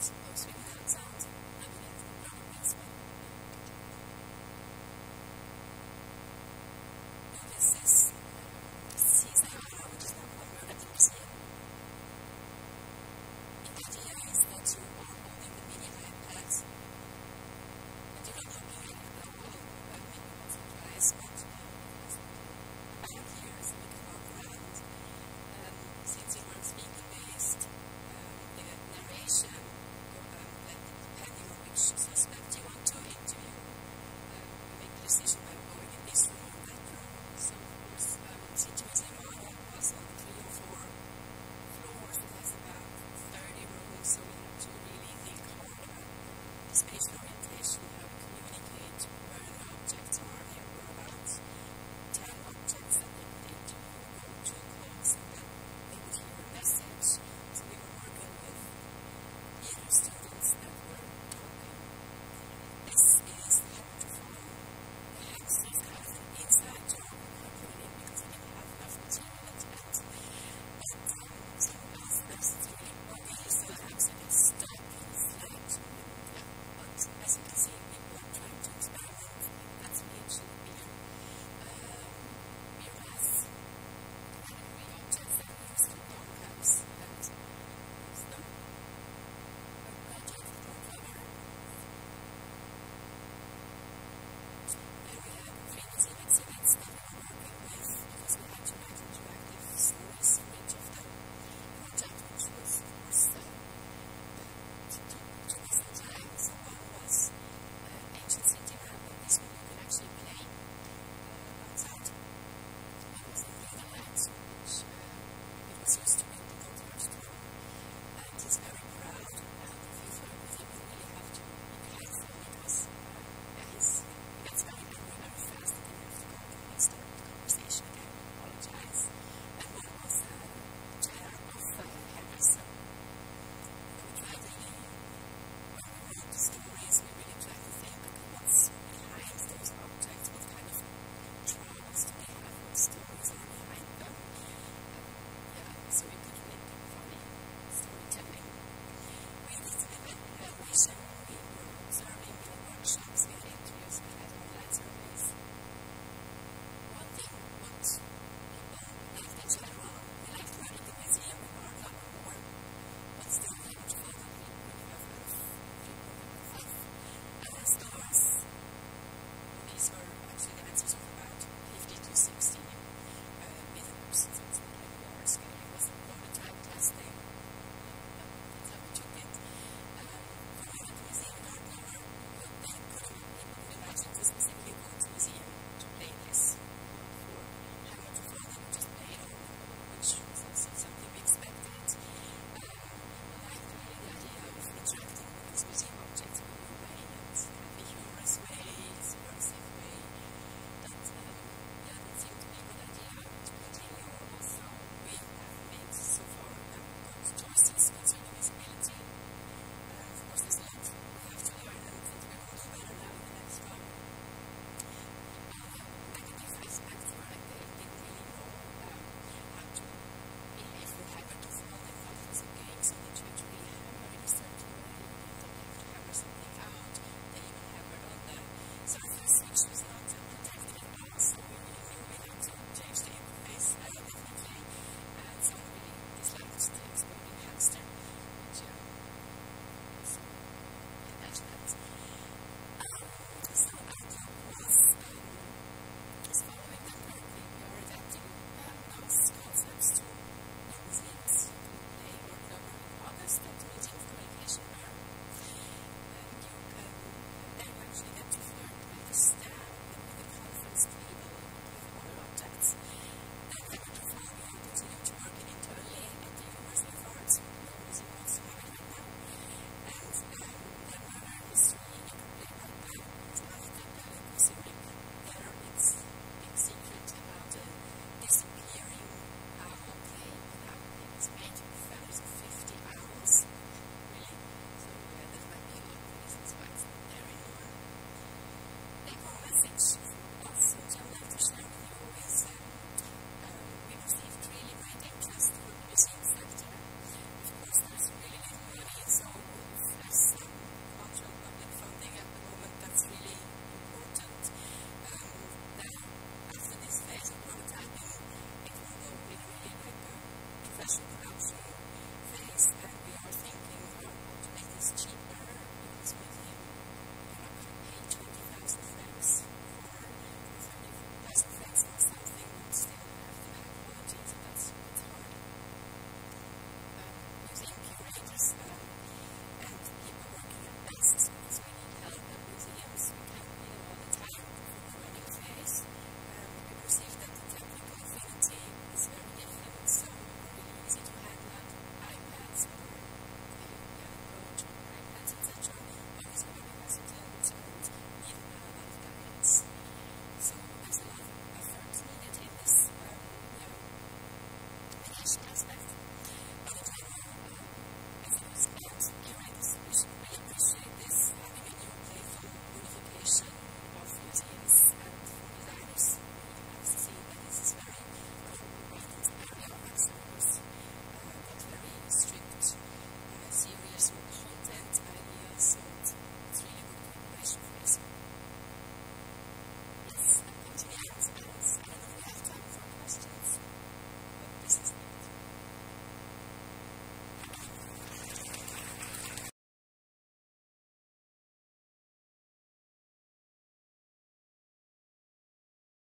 suppose maybe that sounds evident from the comments, but this is CSAI, which is not one word that you see. The idea is that you are holding the mini iPad, but you're not looking at it at all, maybe once or twice, but back here so we can walk around. Since you are speaking-based, the narration, depending on which suspect you want to interview, you make a decision by going in this room or that room. So, of course, Situation was on 3 or 4 floors. It has about 30 rooms, so we have to really think hard about the spatial orientation, how we communicate, where the objects are. There were about 10 objects that they could interview, go to calls, and then they would hear a message. So we were working with theater students that were